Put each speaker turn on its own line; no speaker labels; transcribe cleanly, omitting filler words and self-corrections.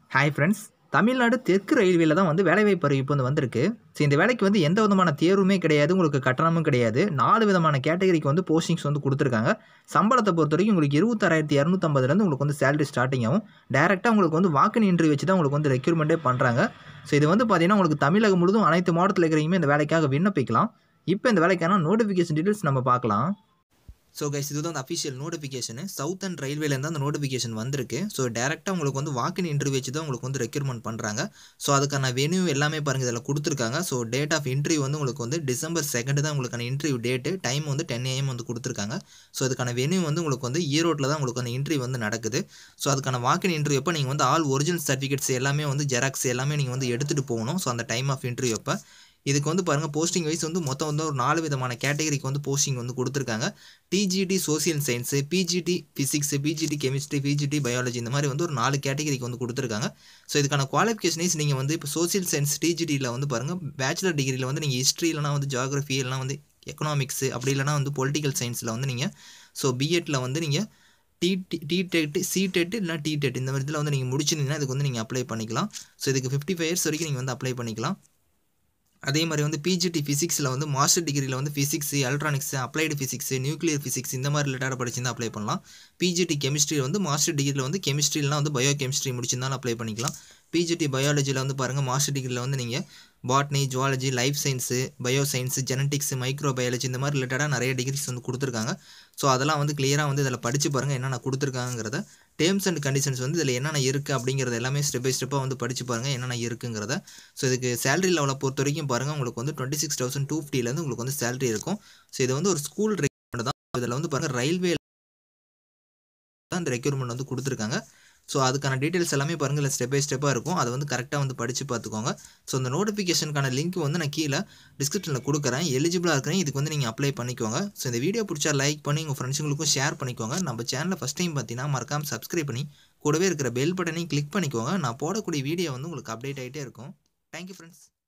Hi friends, Tamil Nadu தெற்கு ரயில்வேல தான் வேலைவாய்ப்பு அறிவிப்பு வந்திருக்கு. ஸோ இந்த வேலைக்கு எந்த விதமான தேர்வுமே கிடையாது, உங்களுக்கு கட்டணமும் கிடையாது. 4 விதமான கேட்டகரிக்கு போஸ்டிங்ஸ் குடுத்துருக்காங்க. சம்பளத்தை பொறுத்தவரைக்கும் உங்களுக்கு 26,250லேருந்து உங்களுக்கு சேலரி ஸ்டார்டிங் ஆகும். டைரக்ட்டா உங்களுக்கு வாக் இன் இன்டர்வியூ வச்சு தான் உங்களுக்கு ரெக்ரூட்மெண்ட்டே பண்ணுறாங்க. ஸோ இது பார்த்தீங்கன்னா உங்களுக்கு தமிழகம் முழுதும் அனைத்து மாவட்டத்தில் இருக்கிறவங்க இந்த வேலைக்காக விண்ணப்பிக்கலாம். இப்போ இந்த வேலைக்கான நோட்டிஃபிகேஷன் டீடைல்ஸ் நம்ம பார்க்கலாம். ஸோ கைஸ், இதுதான் அந்த அஃபிஷியல் நோட்டிஃபிகேஷன். சவுத்தர்ன் ரயில்வேலேருந்து அந்த நோட்டிஃபிகேஷன் வந்திருக்கு. ஸோ டேரெக்டாக உங்களுக்கு வாக் இன் இன்டர்வியூ வச்சு தான் உங்களுக்கு ரெக்ரூட்மெண்ட் பண்ணுறாங்க. ஸோ அதுக்கான வென்யூ எல்லாமே பாருங்கள் இதில் கொடுத்துருக்காங்க. ஸோ டேட் ஆஃப் இன்டர்வியூ உங்களுக்கு December 2 தான் உங்களுக்கான இன்டர்வியூ டேட்டு. டைம் 10 AM கொடுத்துருக்காங்க. ஸோ அதுக்கான வென்யூ உங்களுக்கு ஈரோட்டில் தான் உங்களுக்கு அந்த இன்டர்வியூ நடக்குது. ஸோ அதுக்கான வாக் இன் இன்டர்வியூ அப்போ நீங்கள் ஆல் ஒரிஜினல் சர்டிஃபிகேட்ஸ் எல்லாமே ஜெராக்ஸ் எல்லாமே நீங்கள் எடுத்துகிட்டு போகணும். ஸோ அந்த டைம் ஆஃப் இன்டர்வியூ அப்போ இதுக்கு பாருங்கள் போஸ்டிங் வைஸ் மொத்தம் ஒரு 4 விதமான கேட்டகரிக்கு போஸ்டிங் கொடுத்துருக்காங்க. TGT social science, PGT physics, PGT chemistry, PGT biology இந்த மாதிரி ஒரு 4 கேட்டகரிக்கு கொடுத்துருக்காங்க. ஸோ இதுக்கான குவாலிஃபிகேஷனைஸ் நீங்கள் இப்போ சோசியல் சயின்ஸ் டிஜிடியில் பாருங்கள் பேச்சுலர் டிகிரியில் நீங்கள் ஹிஸ்ட்ரி இல்லைனா ஜியாகிரஃபி இல்லைனா எக்கனாமிக்ஸ் அப்படி இல்லைனா பொலிட்டிக்கல் சயின்ஸில் நீங்கள் ஸோ பிஎட்டில் நீங்கள் டிடெட் சிடெட் இல்லைனா டிடெட் இந்த மாதிரி இதில் நீங்கள் முடிச்சிருந்தீங்கன்னா இதுக்கு நீங்கள் அப்ளை பண்ணிக்கலாம். ஸோ இதுக்கு 55 years வரைக்கும் நீங்கள் அப்ளை பண்ணிக்கலாம். அதே மாதிரி பிஜிடி ஃபிசிக்ஸில் மாஸ்டர் டிகிரியில் physics, electronics, applied physics, nuclear physics இந்த மாதிரி ரிலேட்டடாக படிச்சிருந்தால் அப்ளை பண்ணலாம். பிஜிடி கெமிஸ்ட்ரியில் மாஸ்டர் டிகிரியில் கெமிஸ்ட்ரிலாம் பயோ கெமிஸ்ட்ரி முடிச்சிருந்தாலும் அப்ளை பண்ணிக்கலாம். பிஜிடி பயாலஜியில் பாருங்கள் மாஸ்டர் டிகிரியில் நீங்கள் botany, zoology, life science, bio science, genetics, microbiology இந்த மாதிரி ரிலேட்டடாக நிறைய டிகிரிஸ் கொடுத்துருக்காங்க. ஸோ அதெல்லாம் கிளியராக இதில் படித்து பாருங்கள் என்னென்ன கொடுத்துருக்காங்கிறத. டேர்ம்ஸ் அண்ட் கண்டிஷன்ஸ் இதில் என்னென்ன இருக்குது அப்படிங்கிறது எல்லாமே ஸ்டெப் பை ஸ்டெப்பாக படித்து பாருங்கள் என்னென்ன இருக்குங்கிறத. ஸோ இதுக்கு சேலரி லெவலை பொறுத்த வரைக்கும் பாருங்கள் உங்களுக்கு 26,250லேருந்து உங்களுக்கு சேலரி இருக்கும். ஸோ இது ஒரு ஸ்கூல் ரெக்ரூட்மெண்ட் தான். இதில் பாருங்கள் ரயில்வே தான் இந்த ரெக்ரூட்மெண்ட் கொடுத்துருக்காங்க. ஸோ அதுக்கான டீட்டெயில்ஸ் எல்லாமே பாருங்கள் இல்லை ஸ்டெப் பை ஸ்டெப்பாக இருக்கும். அதை கரெக்டாக படித்து பார்த்துக்கோங்க. ஸோ இந்த நோட்டிஃபிகேஷனுக்கான லிங்க் நான் கீழே டிஸ்கிரிப்ஷனில் கொடுக்குறேன். எலிஜிபிளாக இருக்கிறேன் இதுக்கு நீங்கள் அப்ளை பண்ணிக்கோங்க. ஸோ இந்த வீடியோ பிடிச்சா லைக் பண்ணி உங்கள் ஃப்ரெண்ட்ஸுங்களுக்கும் ஷேர் பண்ணிக்கோங்க. நம்ம சேனலில் ஃபஸ்ட் டைம் பார்த்தீங்கன்னா மறக்காமல் சப்ஸ்கிரைப் பண்ணி கூடவே இருக்கிற பெல் பட்டனையும் கிளிக் பண்ணிக்கோங்க. நான் போடக்கூடிய வீடியோ உங்களுக்கு அப்டேட் ஆகிட்டே இருக்கும். Thank you friends.